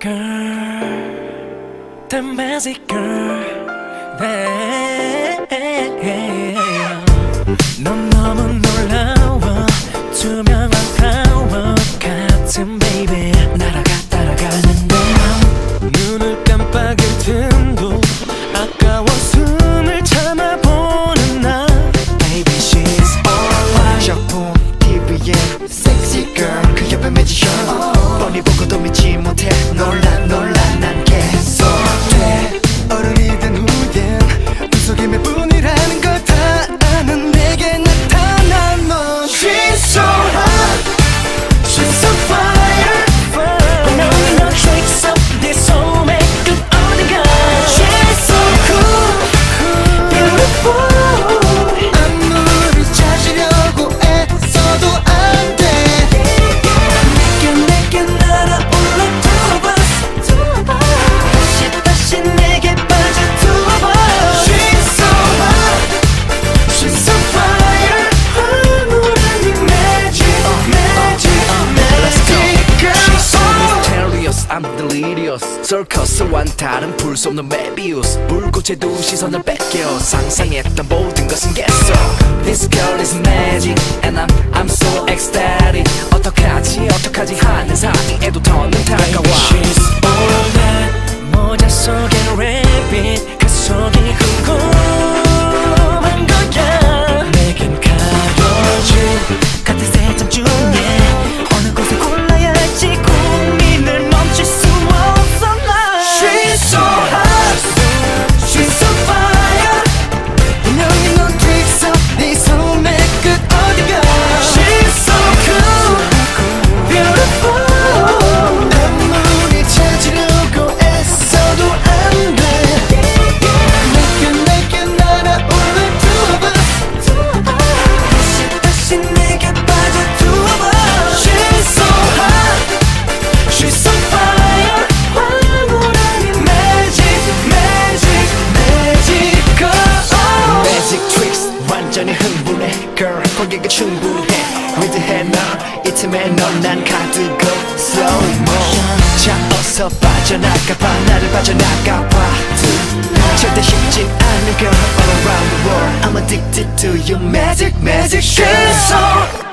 girl, the magic girl. 넌 너무 놀라워. 투명한 파워 같은 baby. 날아가 따라가는데 눈을 깜빡일 틈도 아까워 숨을 참아보는 나. Baby she's alright. 작품 TV에 sexy girl 그 옆에 매지션 뻔히 보고도 믿지 못해 놀라 난 계속 돼. 어른이 된 후엔 두 속이 몇 분이라는 걸 다 아는 내게 나타난 넌 She's so hot, She's on fire. 너는 no tricks up 네 소매 끝 어디가. She's so cool, beautiful. 안무를 찾으려고 애써도 안 돼. 내게 날아올라 두어봐. 다시 내게 빠져 두어봐. She's so hot, She's on fire. 아무런 이 magic, magic girl. She's so mysterious, I'm delirious. 서커스와는 다른 풀 수 없는 메비우스. 불꽃의 두 시선을 뺏겨 상상했던 모든 것은 개소. This girl is magic and I'm so ecstatic. 어떡하지 하는 사이에도 더는 다가와. She's all that. 모자 속에 rabbit 그 속이 궁금한 거야. 내겐 가려진 같은 세점 중에 어느 곳을 골라야 할지 고민을 멈출 수 없어 나. She's so hot, She's on fire. 분명히 넌 tricks up 네 손의 끝 어디가. She's so cool, beautiful. 아무리 찾으려고 애써도 안 돼. 내게 날아올라 두어봐. 다시 내게 빠져 두어봐. She's so hot, She's on fire. 황홀한 이 magic girl. Magic tricks 완전히 흥분해 girl 거기가 충분해. 위드해 널 이 틈에 넌난 가두고 slow mo. 자 어서 빠져나가봐 나를 빠져나가봐. 절대 쉽진 않은 girl all around the world I'm addicted to your magic She's so